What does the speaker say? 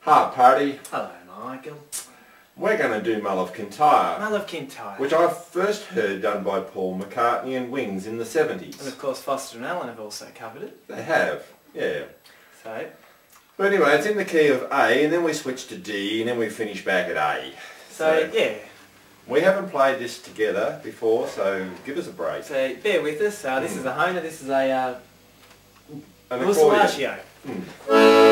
Hi, Paddy. Hello, Michael. We're going to do Mull of Kintyre, Mull of Kintyre. which I first heard done by Paul McCartney and Wings in the 70s. And of course Foster and Allan have also covered it. They have, yeah. So, But anyway, it's in the key of A, and then we switch to D, and then we finish back at A. so yeah. We haven't played this together before, so give us a break. So bear with us. This is a Hona, this is a An Mussolaccio. accordion.